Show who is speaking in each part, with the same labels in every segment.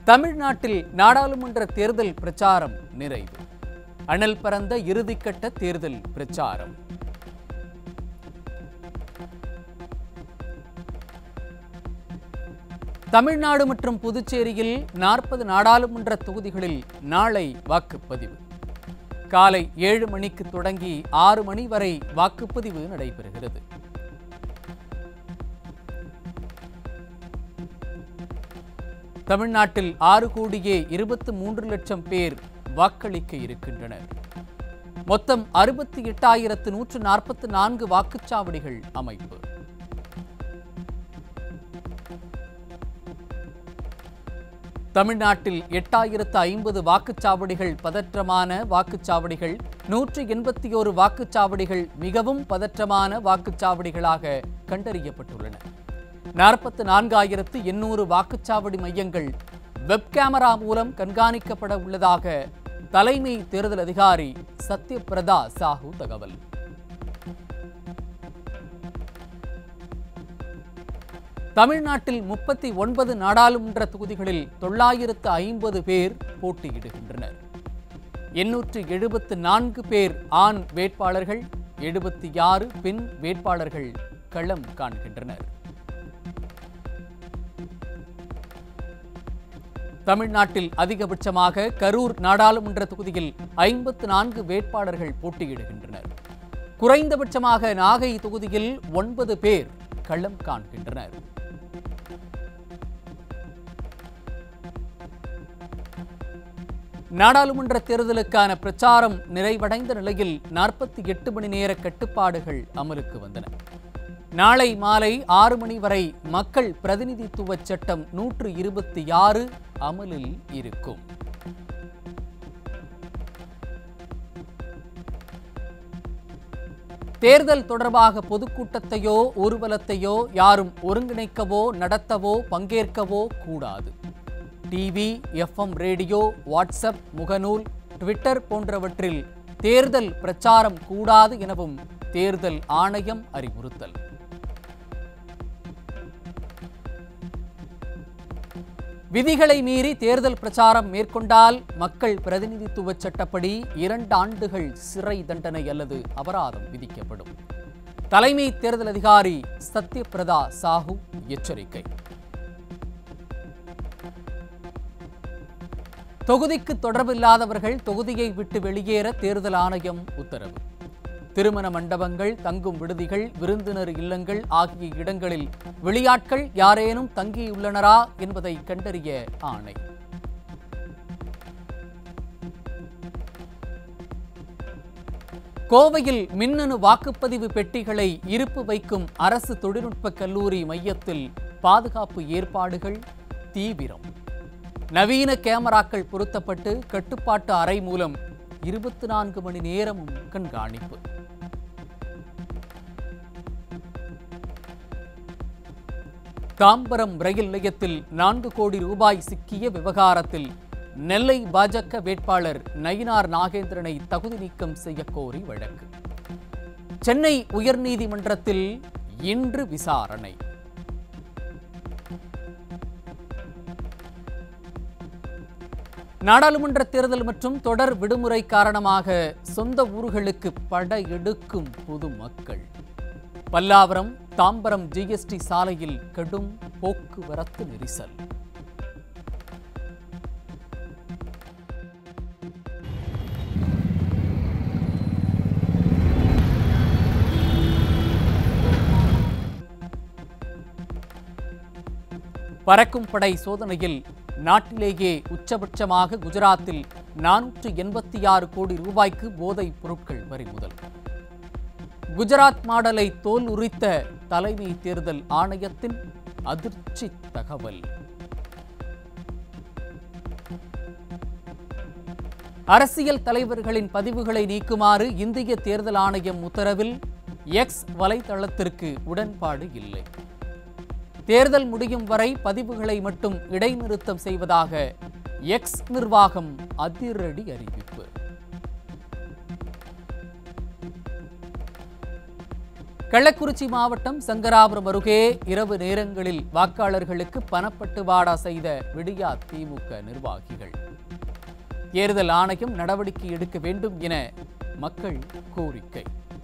Speaker 1: தமிழ்நாட்டில் நாடாளுமன்ற தேர்தல் பிரச்சாரம் நிறைவு. அனல் பறந்த இறுதிக்கட்ட தேர்தல் பிரச்சாரம். தமிழ்நாடு மற்றும் புதுச்சேரியில் 40 நாடாளுமன்ற தொகுதிகளில் நாளை வாக்குப்பதிவு. காலை 7 மணிக்கு தொடங்கி 6 மணி வரை வாக்குப்பதிவு நடைபெறுகிறது. தமிழ்நாட்டில் 6,23,00,000 பேர் வாக்களிக்க இருக்கின்றனர். மொத்தம் 68,144 வாக்குச்சாவடிகள் அமைப்பு. தமிழ்நாட்டில் 8,050 வாக்குச்சாவடிகள் பதற்றமான வாக்குச்சாவடிகள், 181 வாக்குச்சாவடிகள் மிகவும் பதற்றமான வாக்குச்சாவடிகளாக கண்டறியப்பட்டுள்ளன. 44,800 வாக்குச்சாவடி மையங்கள் வெப் கேமரா மூலம் கண்காணிக்கப்பட உள்ளதாக தலைமை தேர்தல் அதிகாரி சத்யபிரதா சாஹூ தகவல். தமிழ்நாட்டில் 39 நாடாளுமன்ற தொகுதிகளில் 950 பேர் போட்டியிடுகின்றனர். 874 பேர் ஆண் வேட்பாளர்கள், 76 பெண் வேட்பாளர்கள் களம் காண்கின்றனர். தமிழ்நாட்டில் அதிகபட்சமாக கரூர் நாடாளுமன்ற தொகுதியில் 54 வேட்பாளர்கள் போட்டியிடுகின்றனர். குறைந்தபட்சமாக நாகை தொகுதியில் 9 பேர் களம் காண்கின்றனர். நாடாளுமன்ற தேர்தலுக்கான பிரச்சாரம் நிறைவடைந்த நிலையில் 48 மணி நேர கட்டுப்பாடுகள் அமலுக்கு வந்தன. நாளை மாலை 6 மணி வரை மக்கள் பிரதிநிதித்துவ சட்டம் 126 அமலில் இருக்கும். தேர்தல் தொடர்பாக பொதுக்கூட்டத்தையோ ஊர்வலத்தையோ யாரும் ஒருங்கிணைக்கவோ நடத்தவோ பங்கேற்கவோ கூடாது. டிவி, FM ரேடியோ, வாட்ஸ்அப், முகநூல், ட்விட்டர் போன்றவற்றில் தேர்தல் பிரச்சாரம் கூடாது எனவும் தேர்தல் ஆணையம் அறிவுறுத்தல். விதிகளை மீறி தேர்தல் பிரச்சாரம் மேற்கொண்டால் மக்கள் பிரதிநிதித்துவ சட்டப்படி 2 ஆண்டுகள் சிறை தண்டனை அல்லது அபராதம் விதிக்கப்படும். தலைமை தேர்தல் அதிகாரி சத்யபிரதா சாஹூ எச்சரிக்கை. தொகுதிக்கு தொடர்பில்லாதவர்கள் தொகுதியை விட்டு வெளியேற தேர்தல் ஆணையம் உத்தரவு. திருமண மண்டபங்கள், தங்கும் விடுதிகள், விருந்தினர் இல்லங்கள் ஆகிய இடங்களில் வெளியாட்கள் யாரேனும் தங்கியுள்ளனரா என்பதை கண்டறிய ஆணை. கோவையில் மின்னணு வாக்குப்பதிவு பெட்டிகளை இருப்பு வைக்கும் அரசு தொழில்நுட்ப கல்லூரி மையத்தில் பாதுகாப்பு ஏற்பாடுகள் தீவிரம். நவீன கேமராக்கள் பொருத்தப்பட்டு கட்டுப்பாட்டு அறை மூலம் 24 மணி நேரமும் கண்காணிப்பு. தாம்பரம் ரயில் நிலையத்தில் 4 கோடி ரூபாய் சிக்கிய விவகாரத்தில் நெல்லை பாஜக வேட்பாளர் நயினார் நாகேந்திரனை தகுதி நீக்கம் செய்யக்கோரி வழக்கு. சென்னை உயர்நீதிமன்றத்தில் இன்று விசாரணை. நாடாளுமன்ற தேர்தல் மற்றும் தொடர் விடுமுறை காரணமாக சொந்த ஊர்களுக்கு படையெடுக்கும் பொதுமக்கள். பல்லாவரம், தாம்பரம் GST சாலையில் கடும் போக்குவரத்து நெரிசல். பறக்கும் படை சோதனையில் நாட்டிலேயே உச்சபட்சமாக குஜராத்தில் 486 கோடி ரூபாய்க்கு போதைப் பொருட்கள் பறிமுதல். குஜராத் மாடலை தோல் உரித்த தலைமை தேர்தல் ஆணையத்தின் அதிர்ச்சி தகவல். அரசியல் தலைவர்களின் பதிவுகளை நீக்குமாறு இந்திய தேர்தல் ஆணையம் உத்தரவில் X வலைதளத்திற்கு உடன்பாடு இல்லை. தேர்தல் முடியும் வரை பதிவுகளை மட்டும் இடைநிறுத்தம் செய்வதாக X நிர்வாகம் அதிரடி அறிவிப்பு. கள்ளக்குறிச்சி மாவட்டம் சங்கராபுரம் அருகே இரவு நேரங்களில் வாக்காளர்களுக்கு பணப்பட்டுவாடா செய்த விடியா திமுக நிர்வாகிகள். தேர்தல் ஆணையம் நடவடிக்கை எடுக்க வேண்டும் என மக்கள் கோரிக்கை.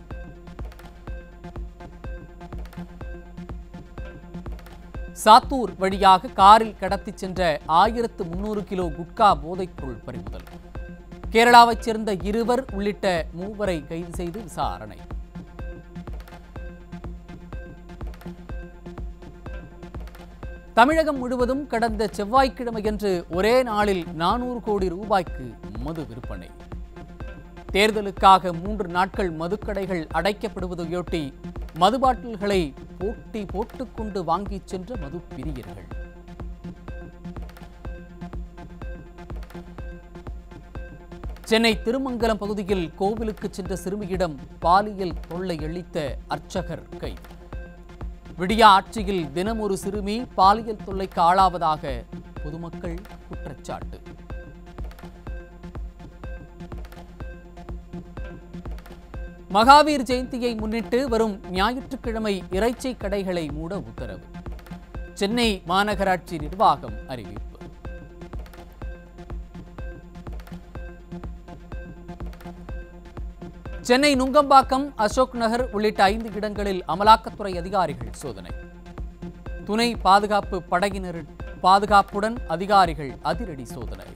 Speaker 1: சாத்தூர் வழியாக காரில் கடத்திச் சென்ற 1300 கிலோ குட்கா போதைப்பொருள் பறிமுதல். கேரளாவைச் சேர்ந்த 2 உள்ளிட்ட 3 கைது செய்து விசாரணை. தமிழகம் முழுவதும் கடந்த செவ்வாய்க்கிழமையன்று ஒரே நாளில் 400 கோடி ரூபாய்க்கு மது விற்பனை. தேர்தலுக்காக 3 நாட்கள் மதுக்கடைகள் அடைக்கப்படுவதையொட்டி மது பாட்டில்களை போட்டி போட்டுக்கொண்டு வாங்கிச் சென்ற மது பிரியர்கள். சென்னை திருமங்கலம் பகுதியில் கோவிலுக்கு சென்ற சிறுமியிடம் பாலியல் தொல்லை அளித்த அர்ச்சகர் கைது. விடியா ஆட்சியில் தினம் ஒரு சிறுமி பாலியல் தொல்லைக்கு ஆளாவதாக பொதுமக்கள் குற்றச்சாட்டு. மகாவீர் ஜெயந்தியை முன்னிட்டு வரும் ஞாயிற்றுக்கிழமை இறைச்சி கடைகளை மூட உத்தரவு. சென்னை மாநகராட்சி நிர்வாகம் அறிவிப்பு. சென்னை நுங்கம்பாக்கம், அசோக் நகர் உள்ளிட்ட 5 இடங்களில் அமலாக்கத்துறை அதிகாரிகள் சோதனை. துணை பாதுகாப்பு படையினர் பாதுகாப்புடன் அதிகாரிகள் அதிரடி சோதனை.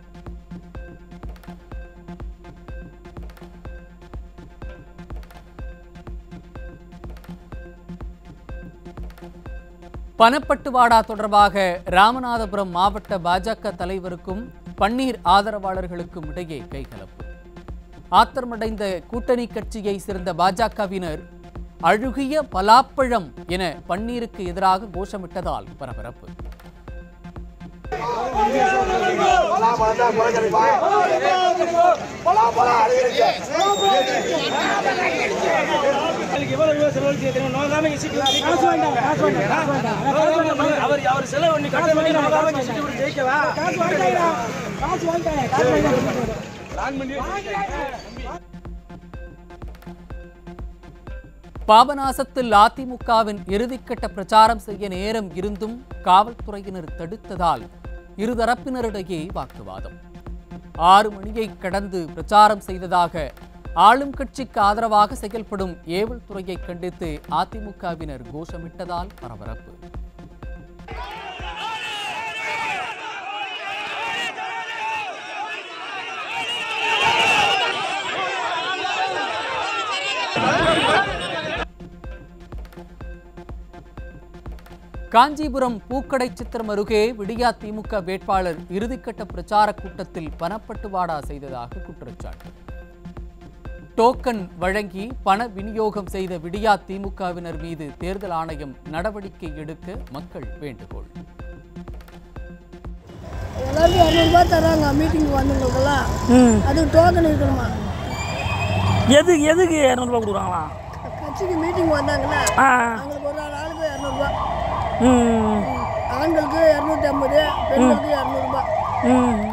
Speaker 1: பணப்பட்டுவாடா தொடர்பாக ராமநாதபுரம் மாவட்ட பாஜக தலைவருக்கும் பன்னீர் ஆதரவாளர்களுக்கும் இடையே கைகலப்பு. ஆத்திரமடைந்த கூட்டணி கட்சியை சேர்ந்த பாஜகவினர் அழுகிய பலாப்பழம் என பன்னீருக்கு எதிராக கோஷமிட்டதால் பரபரப்பு. பாபநாசத்தில் அதிமுகவின் இறுதிக்கட்ட பிரச்சாரம் செய்ய நேரம் இருந்தும் காவல்துறையினர் தடுத்ததால் இருதரப்பினரிடையே வாக்குவாதம். 6 மணியை கடந்து பிரச்சாரம் செய்ததாக ஆளும் கட்சிக்கு ஆதரவாக செயல்படும் ஏவல் துறையை கண்டித்து அதிமுகவினர் கோஷமிட்டதால் பரபரப்பு. காஞ்சிபுரம் பூக்கடை சித்திரம் அருகே விடியா திமுக வேட்பாளர் இறுதிக்கட்ட பிரச்சார கூட்டத்தில் பணப்பட்டுவாடா செய்ததாக குற்றச்சாட்டு. டோக்கன் வழங்கி பண விநியோகம் செய்த விடியா திமுகவினர் மீது தேர்தல் ஆணையம் நடவடிக்கை எடுக்க மக்கள் வேண்டுகோள்.
Speaker 2: எதுக்கு 200 ரூபாய் கொடுக்குறாங்களா?
Speaker 3: கட்சிக்கு மீட்டிங் வந்தாங்களா, அவங்களுக்கு ஒரு ஆளுக்கு 200 ரூபாய், ஆண்களுக்கு 250, பெண்களுக்கு 200 ரூபாய்.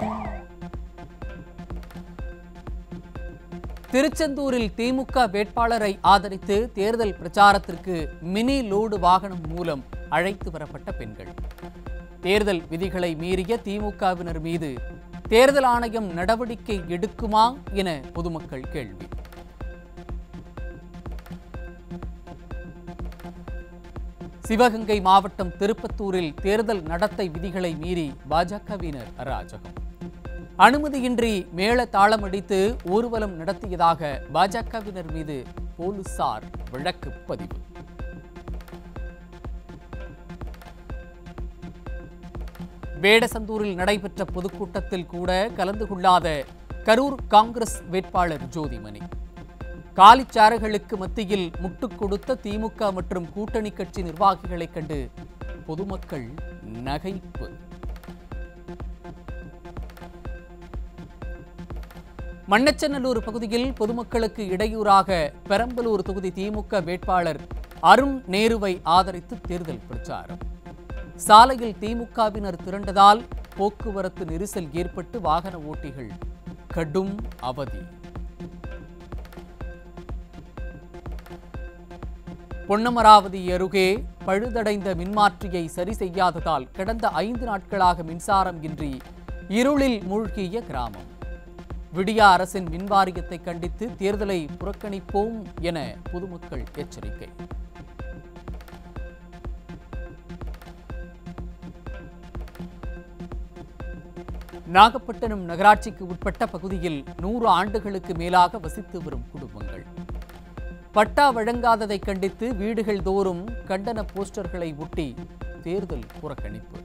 Speaker 1: திருச்செந்தூரில் திமுக வேட்பாளரை ஆதரித்து தேர்தல் பிரச்சாரத்திற்கு மினி லோடு வாகனம் மூலம் அழைத்து வரப்பட்ட பெண்கள். தேர்தல் விதிகளை மீறிய திமுகவினர் மீது தேர்தல் ஆணையம் நடவடிக்கை எடுக்குமா என பொதுமக்கள் கேள்வி. சிவகங்கை மாவட்டம் திருப்பத்தூரில் தேர்தல் நடத்தை விதிகளை மீறி பாஜகவினர் அராஜகம். அனுமதியின்றி மேள தாளமடித்து ஊர்வலம் நடத்தியதாக பாஜகவினர் மீது போலீசார் வழக்கு பதிவு. வேடசந்தூரில் நடைபெற்ற பொதுக்கூட்டத்தில் கூட கலந்து கொள்ளாத கரூர் காங்கிரஸ் வேட்பாளர் ஜோதிமணி. காலிச்சாறுகளுக்கு மத்தியில் முட்டுக் கொடுத்த திமுக மற்றும் கூட்டணி கட்சி நிர்வாகிகளைக் கண்டு பொதுமக்கள் நகைப்பு. மண்ணச்சநல்லூர் பகுதியில் பொதுமக்களுக்கு இடையூறாக பெரம்பலூர் தொகுதி திமுக வேட்பாளர் அருண் நேருவை ஆதரித்து தேர்தல் பிரச்சாரம். சாலையில் திமுகவினர் திரண்டதால் போக்குவரத்து நெரிசல் ஏற்பட்டு வாகன ஓட்டிகள் கடும் அவதி. பொன்னமராவதி அருகே பழுதடைந்த மின்மாற்றியை சரி செய்யாததால் கடந்த 5 நாட்களாக மின்சாரம் இன்றி இருளில் மூழ்கிய கிராமம். விடியா அரசின் மின்வாரியத்தை கண்டித்து தேர்தலை புறக்கணிப்போம் என பொதுமக்கள் எச்சரிக்கை. நாகப்பட்டினம் நகராட்சிக்கு உட்பட்ட பகுதியில் 100 ஆண்டுகளுக்கு மேலாக வசித்து வரும் குடும்பங்கள் பட்டா வழங்காததை கண்டித்து வீடுகள் தோறும் கண்டன போஸ்டர்களை ஒட்டி தேர்தல் புறக்கணிப்பு.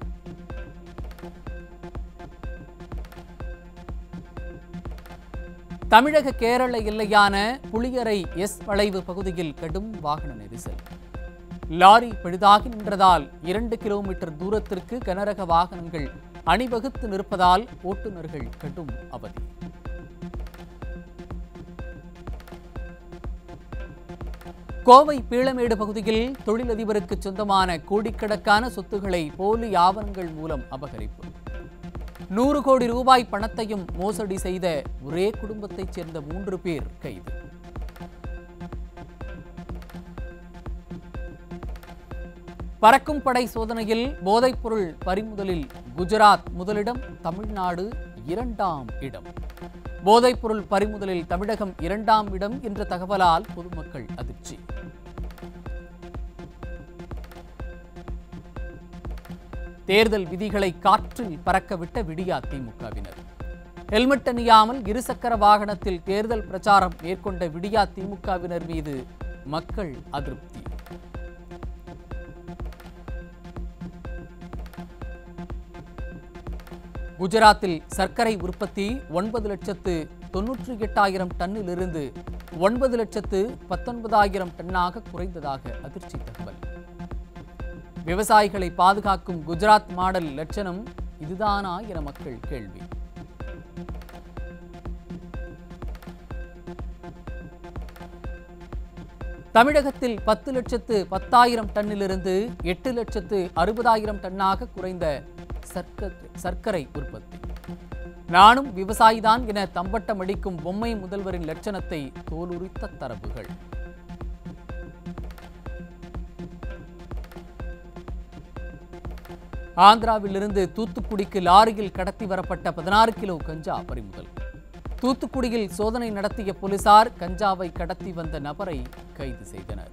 Speaker 1: தமிழக கேரள எல்லையான புளியரை எஸ் வளைவு பகுதியில் கடும் வாகன நெரிசல். லாரி பழுதாகி நின்றதால் 2 கிலோமீட்டர் தூரத்திற்கு கனரக வாகனங்கள் அணிவகுத்து நிற்பதால் ஓட்டுநர்கள் கடும் அவதி. கோவை பீளமேடு பகுதியில் தொழிலதிபருக்கு சொந்தமான கோடிக்கணக்கான சொத்துக்களை போலி ஆவணங்கள் மூலம் அபகரிப்பு. 100 கோடி ரூபாய் பணத்தையும் மோசடி செய்த ஒரே குடும்பத்தைச் சேர்ந்த 3 பேர் கைது. பறக்கும் படை சோதனையில் போதைப்பொருள் பறிமுதலில் குஜராத் முதலிடம், தமிழ்நாடு 2ஆம் இடம். போதைப்பொருள் பறிமுதலில் தமிழகம் 2ஆம் இடம் என்ற தகவலால் பொதுமக்கள் அதிர்ச்சி. தேர்தல் விதிகளை காற்றில் பறக்கவிட்ட விடியா திமுகவினர். ஹெல்மெட் அணியாமல் இருசக்கர வாகனத்தில் தேர்தல் பிரச்சாரம் மேற்கொண்ட விடியா திமுகவினர் மீது மக்கள் அதிருப்தி. குஜராத்தில் சர்க்கரை உற்பத்தி 9,98,000 டன்னிலிருந்து 9,19,000 டன்னாக குறைந்ததாக அதிர்ச்சி தகவல். விவசாயிகளை பாதுகாக்கும் குஜராத் மாடல் லட்சணம் இதுதானா என மக்கள் கேள்வி. தமிழகத்தில் 10,10,000 டன்னிலிருந்து 8,60,000 டன்னாக குறைந்த சர்க்கரை உற்பத்தி. நானும் விவசாயிதான் என தம்பட்டம் அடிக்கும் பொம்மை முதல்வரின் லட்சணத்தை தோலுரித்த தரவுகள். ஆந்திராவிலிருந்து தூத்துக்குடிக்கு லாரியில் கடத்தி வரப்பட்ட 16 கிலோ கஞ்சா பறிமுதல். தூத்துக்குடியில் சோதனை நடத்திய போலீசார் கஞ்சாவை கடத்தி வந்த நபரை கைது செய்தனர்.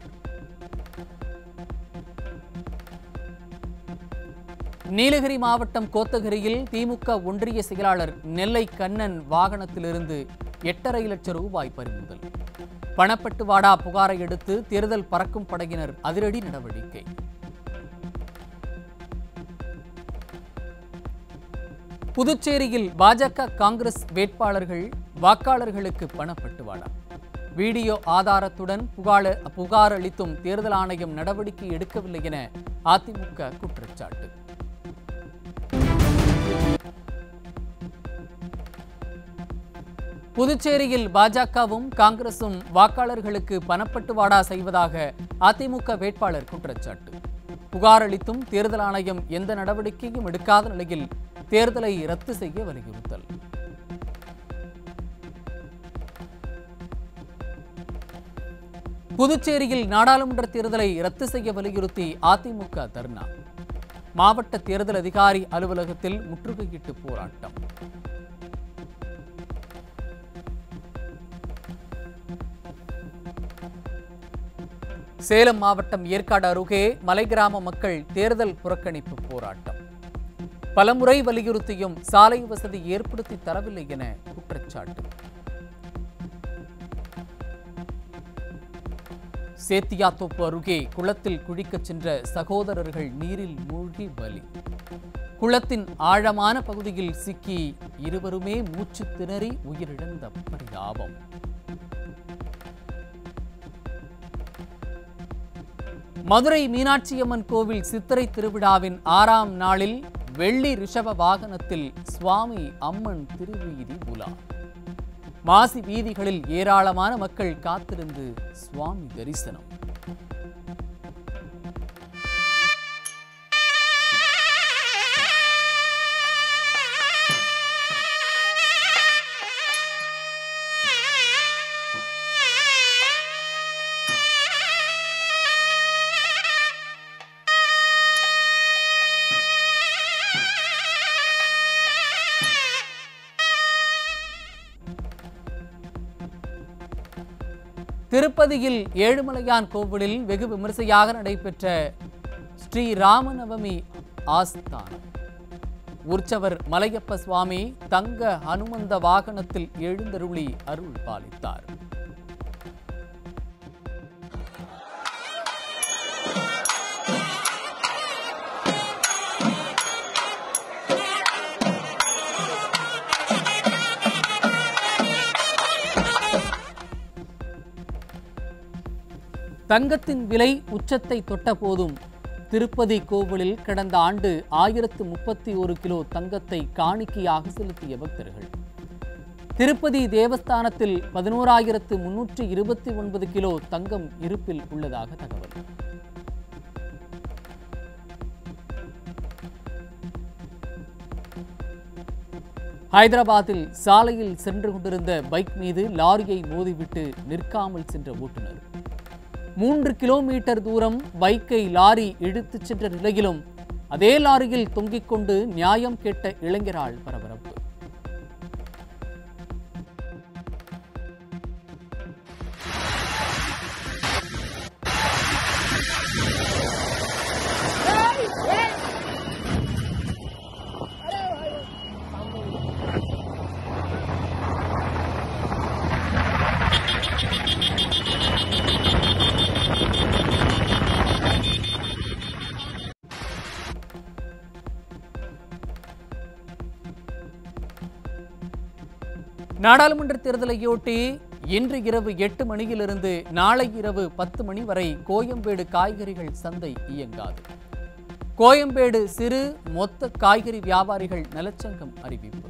Speaker 1: நீலகிரி மாவட்டம் கோத்தகிரியில் திமுக ஒன்றிய செயலாளர் நெல்லை கண்ணன் வாகனத்திலிருந்து 8,5 லட்சம் ரூபாய் பறிமுதல். பணப்பட்டுவாடா புகாரை அடுத்து தேர்தல் பறக்கும் படையினர் அதிரடி நடவடிக்கை. புதுச்சேரியில் பாஜக காங்கிரஸ் வேட்பாளர்கள் வாக்காளர்களுக்கு பணப்பட்டுவாடா. வீடியோ ஆதாரத்துடன் புகார் அளித்தும் தேர்தல் ஆணையம் நடவடிக்கை எடுக்கவில்லை என அதிமுக குற்றச்சாட்டு. புதுச்சேரியில் பாஜகவும் காங்கிரசும் வாக்காளர்களுக்கு பணப்பட்டுவாடா செய்வதாக அதிமுக வேட்பாளர் குற்றச்சாட்டு. புகார் அளித்தும் தேர்தல் ஆணையம் எந்த நடவடிக்கையும் எடுக்காத நிலையில் தேர்தலை ரத்து செய்ய வலியுறுத்தல். புதுச்சேரியில் நாடாளுமன்ற தேர்தலை ரத்து செய்ய வலியுறுத்தி அதிமுக தர்ணா. மாவட்ட தேர்தல் அதிகாரி அலுவலகத்தில் முற்றுகையிட்டு போராட்டம். சேலம் மாவட்டம் ஏற்காடு அருகே மலை கிராம மக்கள் தேர்தல் புறக்கணிப்பு போராட்டம். பலமுறை வலியுறுத்தியும் சாலை வசதி ஏற்படுத்தி தரவில்லை என குற்றச்சாட்டு. சேத்தியாத்தோப்பு அருகே குளத்தில் குளிக்கச் சென்ற சகோதரர்கள் நீரில் மூழ்கி பலி. குளத்தின் ஆழமான பகுதியில் சிக்கி இருவருமே மூச்சு திணறி உயிரிழந்த பரிதாபம். மதுரை மீனாட்சியம்மன் கோவில் சித்திரை திருவிழாவின் 6ஆம் நாளில் வெள்ளி ரிஷப வாகனத்தில் சுவாமி அம்மன் திருவீதி உலா. மாசி வீதிகளில் ஏராளமான மக்கள் காத்திருந்து சுவாமி தரிசனம். திருப்பதியில் ஏழுமலையான் கோவிலில் வெகு விமரிசையாக நடைபெற்ற ஸ்ரீ ராமநவமி ஆஸ்தானம். உற்சவர் மலையப்ப சுவாமி தங்க ஹனுமந்த வாகனத்தில் எழுந்தருளி அருள் பாலித்தார். தங்கத்தின் விலை உச்சத்தை தொட்ட போதும் திருப்பதி கோவிலில் கடந்த ஆண்டு 1031 கிலோ தங்கத்தை காணிக்கையாக செலுத்திய பக்தர்கள். திருப்பதி தேவஸ்தானத்தில் 11,329 கிலோ தங்கம் இருப்பில் உள்ளதாக தகவல். ஹைதராபாத்தில் சாலையில் சென்று கொண்டிருந்த பைக் மீது லாரியை மோதிவிட்டு நிற்காமல் சென்ற ஓட்டுநர். 3 கிலோமீட்டர் தூரம் பைக்கை லாரி இழுத்துச் சென்ற நிலையிலும் அதே லாரியில் தொங்கிக் கொண்டு நியாயம் கேட்ட இளைஞரால் பரபரப்பு. நாடாளுமன்ற தேர்தலையொட்டி இன்று இரவு 8 மணியிலிருந்து நாளை இரவு 10 மணி வரை கோயம்பேடு காய்கறிகள் சந்தை இயங்காது. கோயம்பேடு சிறு மொத்த காய்கறி வியாபாரிகள் நலச்சங்கம் அறிவிப்பு.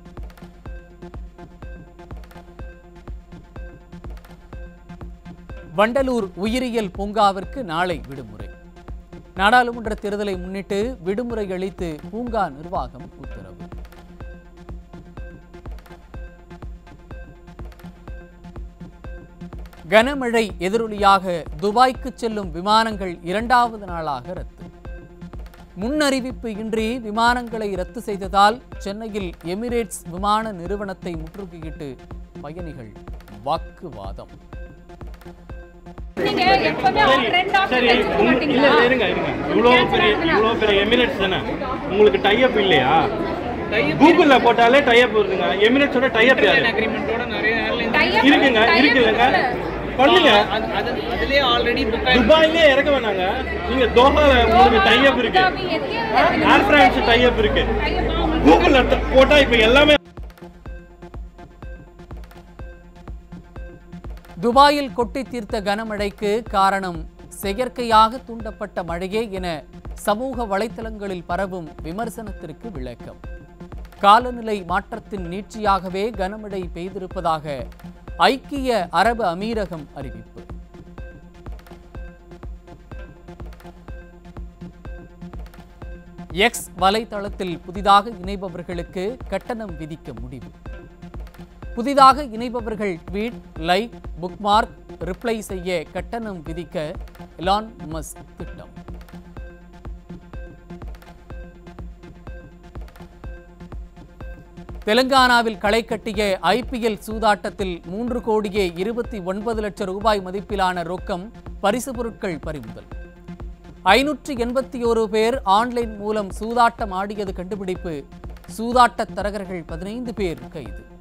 Speaker 1: வண்டலூர் உயிரியல் பூங்காவிற்கு நாளை விடுமுறை. நாடாளுமன்ற தேர்தலை முன்னிட்டு விடுமுறை அளித்து பூங்கா நிர்வாகம் உத்தரவு. கனமழை எதிரொலியாக துபாய்க்கு செல்லும் விமானங்கள் 2வது நாளாக ரத்து. முன்னறிவிப்பு இன்றி விமானங்களை ரத்து செய்ததால் சென்னையில் எமிரேட்ஸ் விமான நிறுவனத்தை முற்றுகையிட்டு பயணிகள் வாக்குவாதம்.
Speaker 4: உங்களுக்கு டைப் இல்லையா? கூகுள்ல போட்டாலே டைப் வருதுங்க. எமிரேட்ஸோட டைப் இருக்குங்க. பண்ணுங்க. அதுலயே ஆல்ரெடி துபாயிலே இறக்க வேணாங்க. நீங்க தோஹால உங்களுக்கு டைப் இருக்கு. ஏர் பிரான்ஸ் டைப் இருக்கு. கூகுள்ல போட்டா இப்ப எல்லாமே.
Speaker 1: துபாயில் கொட்டி தீர்த்த கனமழைக்கு காரணம் செயற்கையாக தூண்டப்பட்ட மழையே என சமூக வலைத்தளங்களில் பரவும் விமர்சனத்திற்கு விளக்கம். காலநிலை மாற்றத்தின் நீட்சியாகவே கனமழை பெய்திருப்பதாக ஐக்கிய அரபு அமீரகம் அறிவிப்பு. எக்ஸ் வலைத்தளத்தில் புதிதாக இணைபவர்களுக்கு கட்டணம் விதிக்க முடிவு. புதிதாக இணைபவர்கள் ட்வீட், லைக், புக்மார்க், ரிப்ளை செய்ய கட்டணம் விதிக்க எலான் மஸ்க் திட்டம். தெலுங்கானாவில் களை கட்டிய ஐபிஎல் சூதாட்டத்தில் 3,29 லட்சம் ரூபாய் மதிப்பிலான ரொக்கம், பரிசு பொருட்கள் பறிமுதல். 581 பேர் ஆன்லைன் மூலம் சூதாட்டம் ஆடியது கண்டுபிடிப்பு. சூதாட்ட தரகர்கள் 15 பேர் கைது.